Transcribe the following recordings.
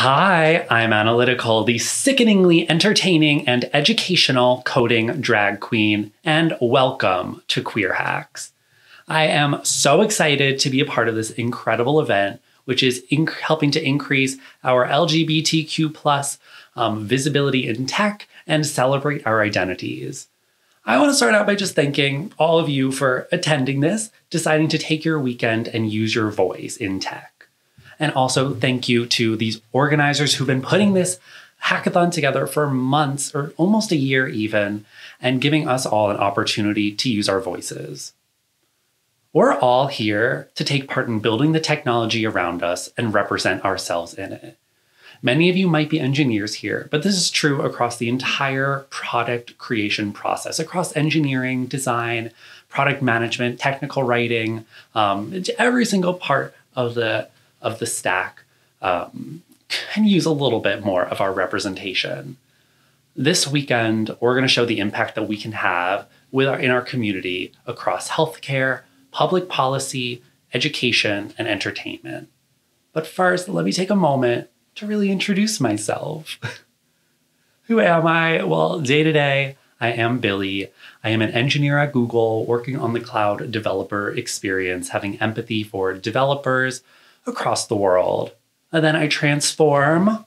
Hi, I'm Lytical, the sickeningly entertaining and educational coding drag queen, and welcome to QWER Hacks. I am so excited to be a part of this incredible event, which is helping to increase our LGBTQ+ visibility in tech and celebrate our identities. I want to start out by just thanking all of you for attending this, deciding to take your weekend and use your voice in tech. And also thank you to these organizers who've been putting this hackathon together for months or almost a year even, and giving us all an opportunity to use our voices. We're all here to take part in building the technology around us and represent ourselves in it. Many of you might be engineers here, but this is true across the entire product creation process, across engineering, design, product management, technical writing, every single part of the stack can use a little bit more of our representation. This weekend, we're going to show the impact that we can have in our community across healthcare, public policy, education, and entertainment. But first, let me take a moment to really introduce myself. Who am I? Well, day to day, I am Billy. I am an engineer at Google working on the cloud developer experience, having empathy for developers across the world. And then I transform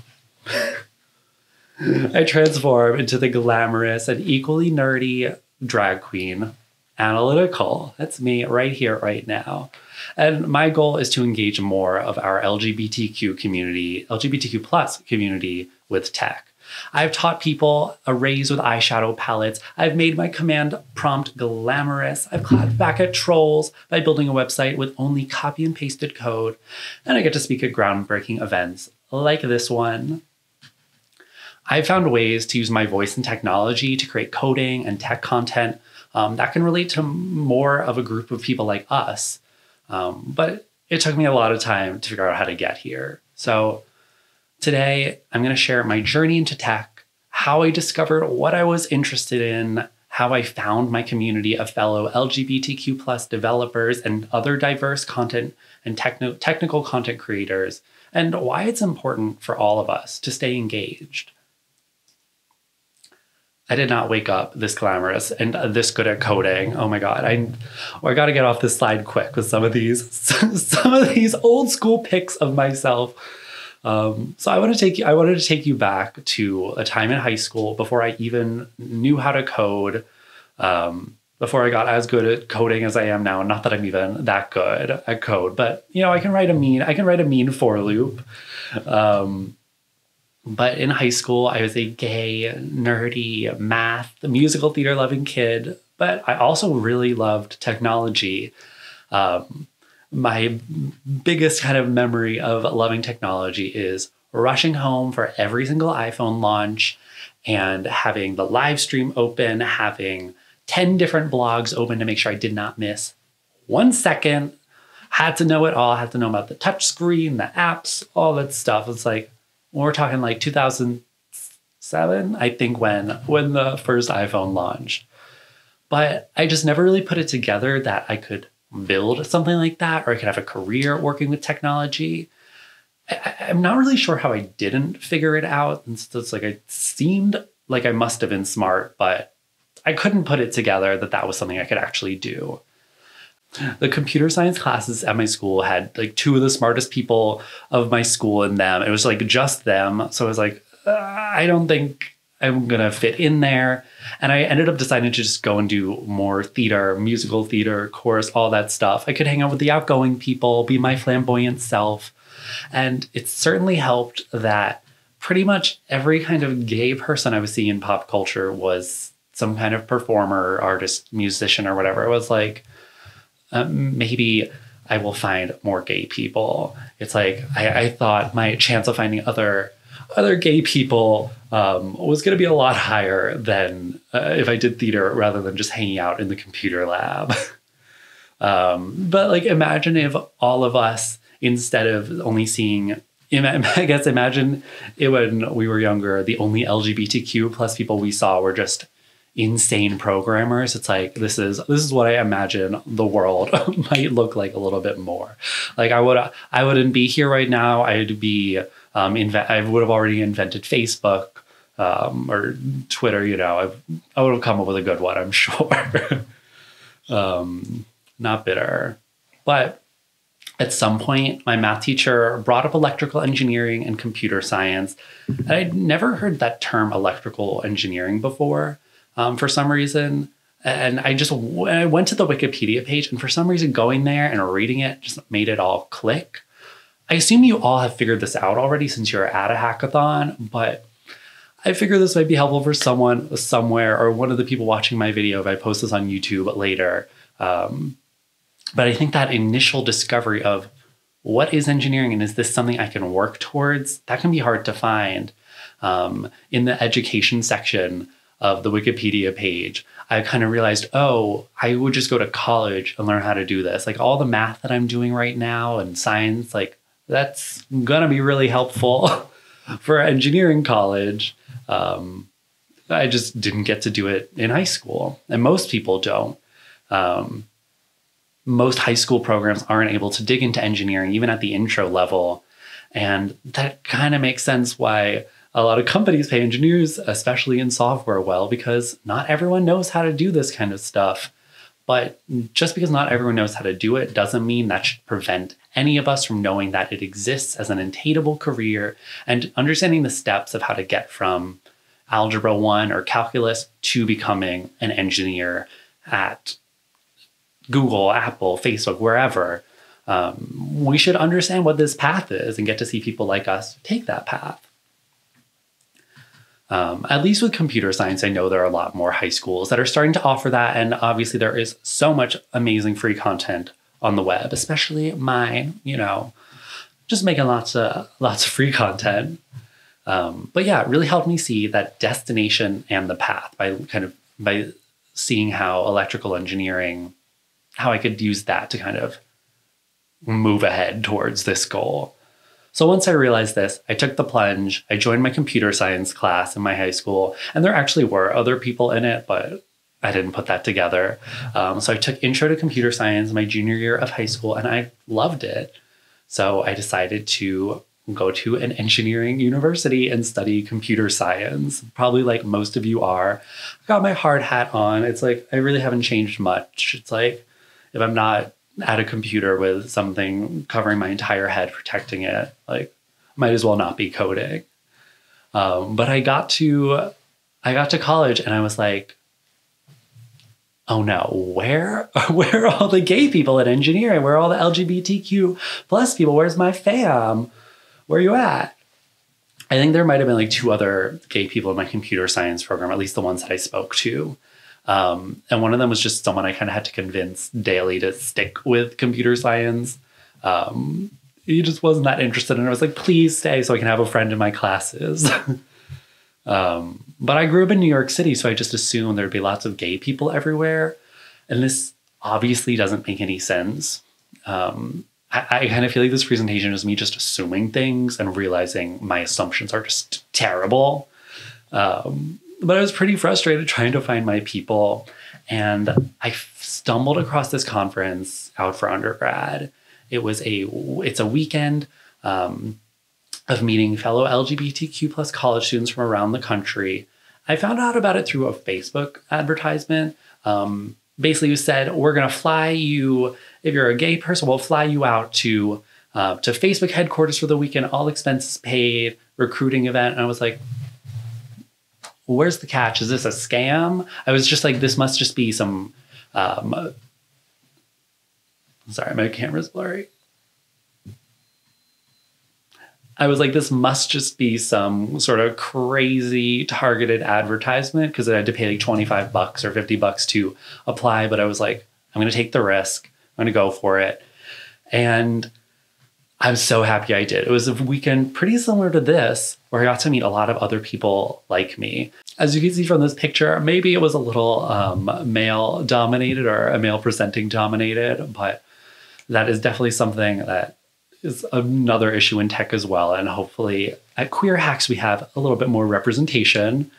into the glamorous and equally nerdy drag queen, Lytical. That's me right here, right now. And my goal is to engage more of our LGBTQ plus community with tech. I've taught people arrays with eyeshadow palettes. I've made my command prompt glamorous. I've clapped back at trolls by building a website with only copy and pasted code. And I get to speak at groundbreaking events like this one. I've found ways to use my voice and technology to create coding and tech content that can relate to more of a group of people like us. But it took me a lot of time to figure out how to get here. So today, I'm going to share my journey into tech, how I discovered what I was interested in, how I found my community of fellow LGBTQ+ developers and other diverse content and technical content creators, and why it's important for all of us to stay engaged. I did not wake up this glamorous and this good at coding. Oh my God, I got to get off this slide quick with some of these old school pics of myself. So I wanted to take you back to a time in high school before I even knew how to code, before I got as good at coding as I am now. Not that I'm even that good at code, but I can write a mean for loop. But in high school, I was a gay, nerdy, math, musical theater loving kid, but I also really loved technology. My biggest kind of memory of loving technology is rushing home for every single iPhone launch and having the live stream open, having 10 different blogs open to make sure I did not miss 1 second. Had to know it all, had to know about the touch screen, the apps, all that stuff. It's like, we're talking like 2007, I think, when the first iPhone launched. But I just never really put it together that I could build something like that, or I could have a career working with technology. I'm not really sure how I didn't figure it out. It's like it seemed like I must have been smart, but I couldn't put it together that was something I could actually do. The computer science classes at my school had like 2 of the smartest people of my school in them. It was like just them. So I was like, I don't think I'm going to fit in there. And I ended up deciding to just go and do more theater, musical theater, chorus, all that stuff. I could hang out with the outgoing people, be my flamboyant self. And it certainly helped that pretty much every kind of gay person I was seeing in pop culture was some kind of performer, artist, musician, or whatever. It was like, maybe I will find more gay people. It's like, I thought my chance of finding other gay people was going to be a lot higher than if I did theater rather than just hanging out in the computer lab. But like, imagine if all of us, instead of only seeing, I guess imagine it when we were younger, the only LGBTQ+ people we saw were just insane programmers. It's like, this is what I imagine the world might look like a little bit more. Like I wouldn't be here right now. I'd be I would have already invented Facebook or Twitter, I would have come up with a good one, I'm sure. Not bitter. But at some point, my math teacher brought up electrical engineering and computer science. And I'd never heard that term electrical engineering before for some reason. And I went to the Wikipedia page, and for some reason going there and reading it just made it all click. I assume you all have figured this out already since you're at a hackathon, but I figure this might be helpful for someone somewhere, or one of the people watching my video if I post this on YouTube later. But I think that initial discovery of what is engineering and is this something I can work towards, that can be hard to find. In the education section of the Wikipedia page, I kind of realized, I would just go to college and learn how to do this. Like all the math that I'm doing right now and science, like that's going to be really helpful for engineering college. I just didn't get to do it in high school, and most people don't. Most high school programs aren't able to dig into engineering, even at the intro level. And that kind of makes sense why a lot of companies pay engineers, especially in software, well, because not everyone knows how to do this kind of stuff. But just because not everyone knows how to do it doesn't mean that should prevent any of us from knowing that it exists as an attainable career and understanding the steps of how to get from Algebra 1 or calculus to becoming an engineer at Google, Apple, Facebook, wherever. We should understand what this path is and get to see people like us take that path. At least with computer science, I know there are a lot more high schools that are starting to offer that. And obviously there is so much amazing free content on the web, especially mine, just making lots of free content. But yeah, it really helped me see that destination and the path by seeing how electrical engineering, how I could use that to kind of move ahead towards this goal. So once I realized this, I took the plunge. I joined my computer science class in my high school, and there actually were other people in it, but I didn't put that together. So I took Intro to Computer Science my junior year of high school, and I loved it. So I decided to go to an engineering university and study computer science, probably like most of you are. I got my hard hat on. It's like, I really haven't changed much. It's like, if I'm not at a computer with something covering my entire head, protecting it, like, might as well not be coding. But I got to college and I was like, oh no, where are all the gay people in engineering? Where are all the LGBTQ plus people? Where's my fam? Where are you at? I think there might have been like 2 other gay people in my computer science program, at least the ones that I spoke to. And one of them was just someone I kind of had to convince daily to stick with computer science. He just wasn't that interested. And I was like, please stay so I can have a friend in my classes. But I grew up in New York City, so I just assumed there'd be lots of gay people everywhere. And this obviously doesn't make any sense. I kind of feel like this presentation is me just assuming things and realizing my assumptions are just terrible. But I was pretty frustrated trying to find my people. And I stumbled across this conference out for undergrad. It's a weekend of meeting fellow LGBTQ plus college students from around the country. I found out about it through a Facebook advertisement. Basically, who said, we're going to fly you, if you're a gay person, we'll fly you out to Facebook headquarters for the weekend, all expenses paid, recruiting event. And I was like, where's the catch? Is this a scam? I was just like, this must just be some, sorry, my camera's blurry. I was like, this must just be some sort of crazy targeted advertisement because I had to pay like $25 or $50 to apply. But I was like, I'm going to take the risk. I'm going to go for it. And I'm so happy I did. It was a weekend pretty similar to this, where I got to meet a lot of other people like me. As you can see from this picture, maybe it was a little male dominated or a male presenting dominated, but that is definitely something that is another issue in tech as well. And hopefully at QWER Hacks, we have a little bit more representation.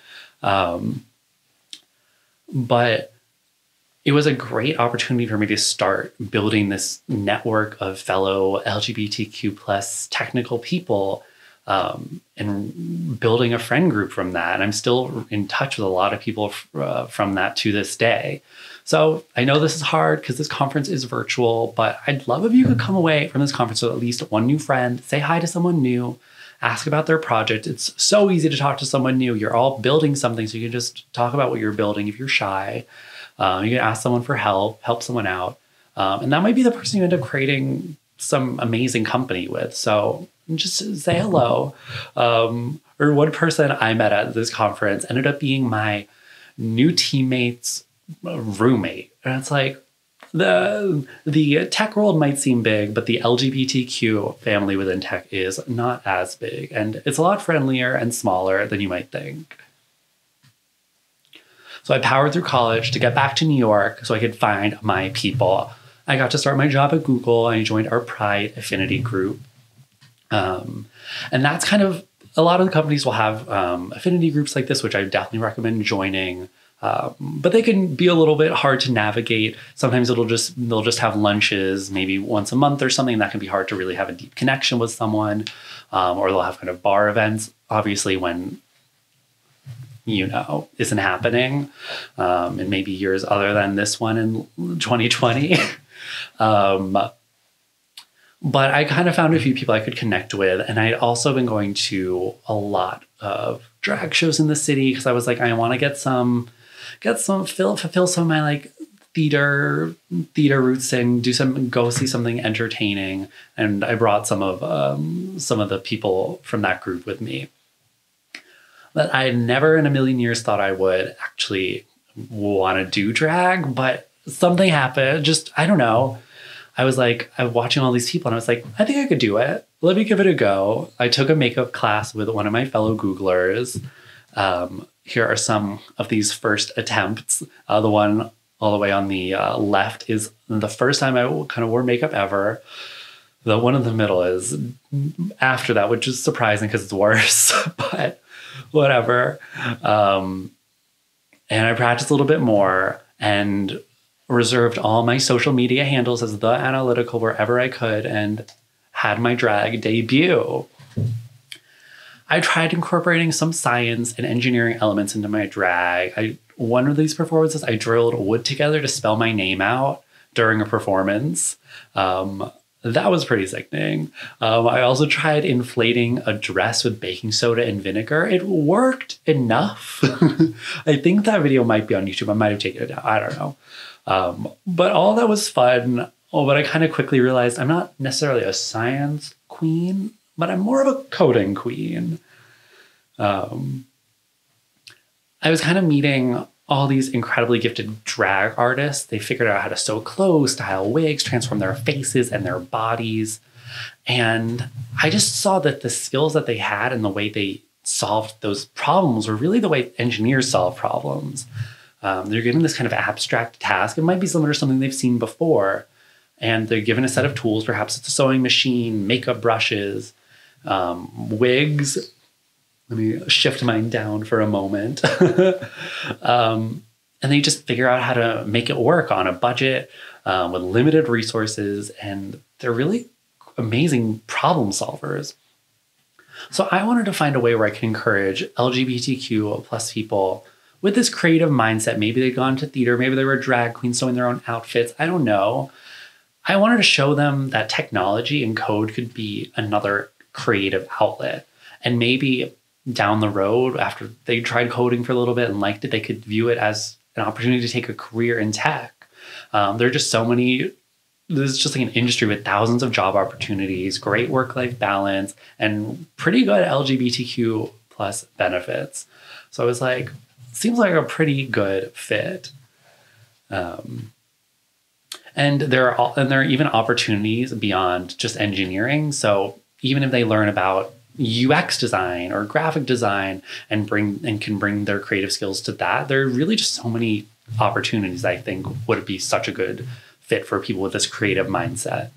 But it was a great opportunity for me to start building this network of fellow LGBTQ plus technical people and building a friend group from that. And I'm still in touch with a lot of people from that to this day. So I know this is hard because this conference is virtual, but I'd love if you could come away from this conference with at least one new friend, say hi to someone new, ask about their project. It's so easy to talk to someone new. You're all building something, so you can just talk about what you're building if you're shy. You can ask someone for help someone out. And that might be the person you end up creating some amazing company with. So just say hello. Or one person I met at this conference ended up being my new teammate's roommate. And it's like, the tech world might seem big, but the LGBTQ family within tech is not as big. And it's a lot friendlier and smaller than you might think. So I powered through college to get back to New York so I could find my people. I got to start my job at Google. I joined our Pride affinity group. And that's kind of, a lot of the companies will have affinity groups like this, which I definitely recommend joining. But they can be a little bit hard to navigate. Sometimes they'll just have lunches maybe once a month or something. That can be hard to really have a deep connection with someone. Or they'll have kind of bar events, obviously, when isn't happening, and maybe years other than this one in 2020. But I kind of found a few people I could connect with, and I'd also been going to a lot of drag shows in the city because I was like, I want to fulfill some of my like theater roots and go see something entertaining. And I brought some of the people from that group with me. But I never in a million years thought I would actually want to do drag, but something happened. Just, I don't know. I was watching all these people and I was like, I think I could do it. Let me give it a go. I took a makeup class with one of my fellow Googlers. Here are some of these first attempts. The one all the way on the left is the first time I kind of wore makeup ever. The one in the middle is after that, which is surprising because it's worse, but whatever. And I practiced a little bit more and reserved all my social media handles as the Analytical wherever I could and had my drag debut. I tried incorporating some science and engineering elements into my drag. One of these performances, I drilled wood together to spell my name out during a performance. That was pretty sickening. I also tried inflating a dress with baking soda and vinegar. It worked enough. I think that video might be on YouTube. I might have taken it down. I don't know. But all that was fun. But I kind of quickly realized I'm not necessarily a science queen, but I'm more of a coding queen. I was kind of meeting all these incredibly gifted drag artists. They figured out how to sew clothes, style wigs, transform their faces and their bodies. And I just saw that the skills that they had and the way they solved those problems were really the way engineers solve problems. They're given this kind of abstract task. It might be similar to something they've seen before. And they're given a set of tools. Perhaps it's a sewing machine, makeup brushes, wigs. Let me shift mine down for a moment. And they just figure out how to make it work on a budget with limited resources. And they're really amazing problem solvers. So I wanted to find a way where I can encourage LGBTQ plus people with this creative mindset. Maybe they'd gone to theater, maybe they were drag queens sewing their own outfits. I don't know. I wanted to show them that technology and code could be another creative outlet. And maybe down the road, after they tried coding for a little bit and liked it, they could view it as an opportunity to take a career in tech. There are just so many. This is just like an industry with thousands of job opportunities, great work-life balance, and pretty good LGBTQ plus benefits. So I was like, seems like a pretty good fit. And there are even opportunities beyond just engineering. So even if they learn about UX design or graphic design and can bring their creative skills to that, there are really just so many opportunities I think would be such a good fit for people with this creative mindset.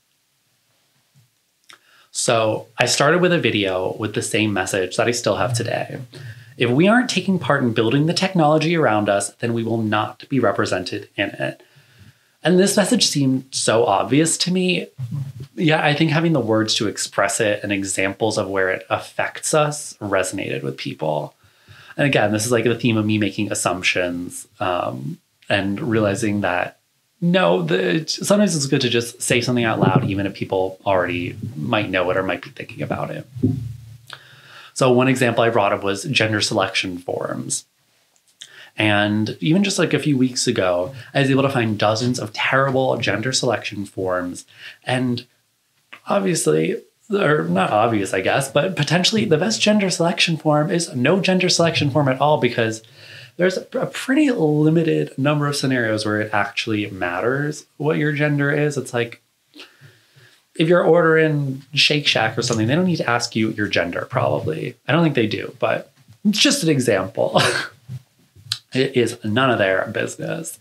So I started with a video with the same message that I still have today. If we aren't taking part in building the technology around us, then we will not be represented in it. And this message seemed so obvious to me. Yeah, I think having the words to express it and examples of where it affects us resonated with people. And again, this is like the theme of me making assumptions and realizing that, no, sometimes it's good to just say something out loud, even if people already might know it or might be thinking about it. So one example I brought up was gender selection forums. And even just like a few weeks ago, I was able to find dozens of terrible gender selection forms. And obviously, or not obvious, I guess, but potentially the best gender selection form is no gender selection form at all, because there's a pretty limited number of scenarios where it actually matters what your gender is. It's like, if you're ordering Shake Shack or something, they don't need to ask you your gender, probably. I don't think they do, but it's just an example. It is none of their business.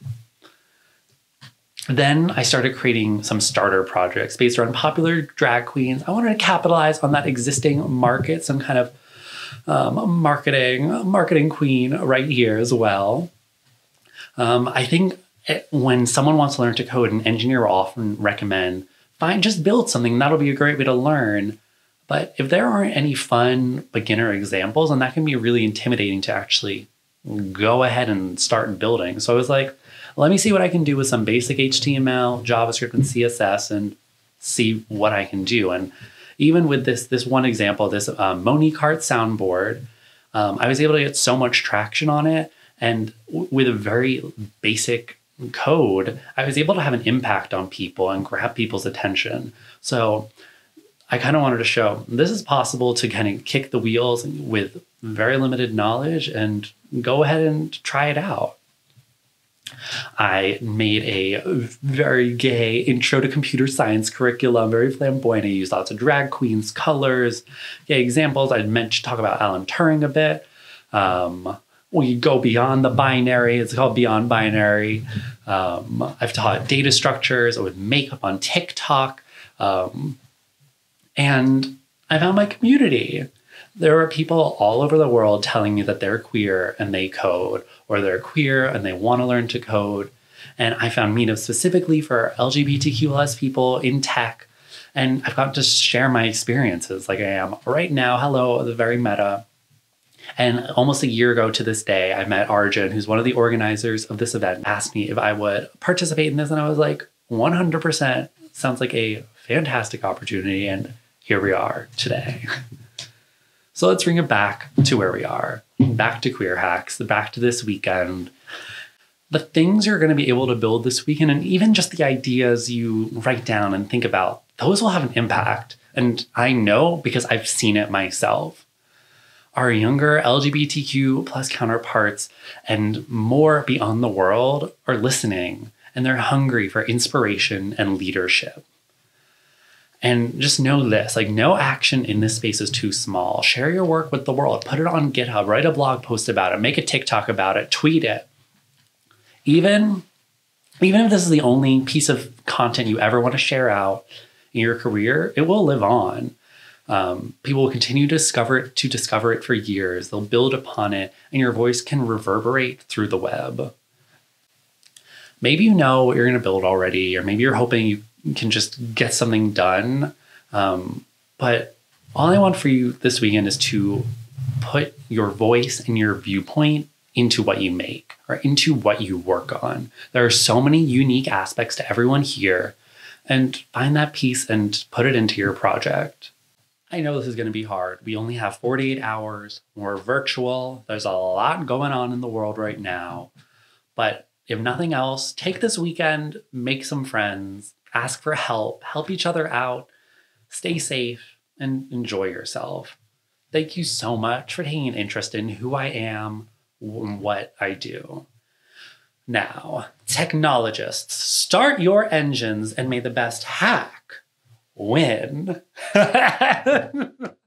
Then I started creating some starter projects based around popular drag queens. I wanted to capitalize on that existing market, some kind of marketing queen right here as well. I think when someone wants to learn to code, an engineer will often recommend, just build something. That'll be a great way to learn. But if there aren't any fun beginner examples, then that can be really intimidating to actually go ahead and start building. So I was like, let me see what I can do with some basic HTML, JavaScript, and CSS and see what I can do. And even with this one example, this Moni Cart soundboard, I was able to get so much traction on it. And with a very basic code, I was able to have an impact on people and grab people's attention. So I kind of wanted to show this is possible to kind of kick the wheels with very limited knowledge and go ahead and try it out. I made a very gay intro to computer science curriculum, very flamboyant. I used lots of drag queens, colors, gay examples. I meant to talk about Alan Turing a bit. We go beyond the binary. It's called Beyond Binary. I've taught data structures with makeup on TikTok. And I found my community. There are people all over the world telling me that they're queer and they code, or they're queer and they want to learn to code. And I found meetups specifically for LGBTQIA people in tech. And I've got to share my experiences like I am right now. Hello, the very meta. And almost a year ago to this day, I met Arjun, who's one of the organizers of this event, asked me if I would participate in this. And I was like, 100%. Sounds like a fantastic opportunity. And here we are today. So let's bring it back to where we are, back to QWER Hacks, back to this weekend. The things you're going to be able to build this weekend, and even just the ideas you write down and think about, those will have an impact. And I know because I've seen it myself. Our younger LGBTQ plus counterparts and more beyond the world are listening, and they're hungry for inspiration and leadership. And just know this, like, no action in this space is too small. Share your work with the world. Put it on GitHub. Write a blog post about it. Make a TikTok about it. Tweet it. Even if this is the only piece of content you ever want to share out in your career, it will live on. People will continue to discover it for years. They'll build upon it, and your voice can reverberate through the web. Maybe you know what you're going to build already, or maybe you're hoping you can just get something done. But all I want for you this weekend is to put your voice and your viewpoint into what you make or into what you work on. There are so many unique aspects to everyone here, and find that piece and put it into your project. I know this is going to be hard. We only have 48 hours. We're virtual. There's a lot going on in the world right now. But if nothing else, take this weekend, make some friends, ask for help each other out, stay safe, and enjoy yourself. Thank you so much for taking an interest in who I am and what I do. Now, technologists, start your engines and may the best hack win.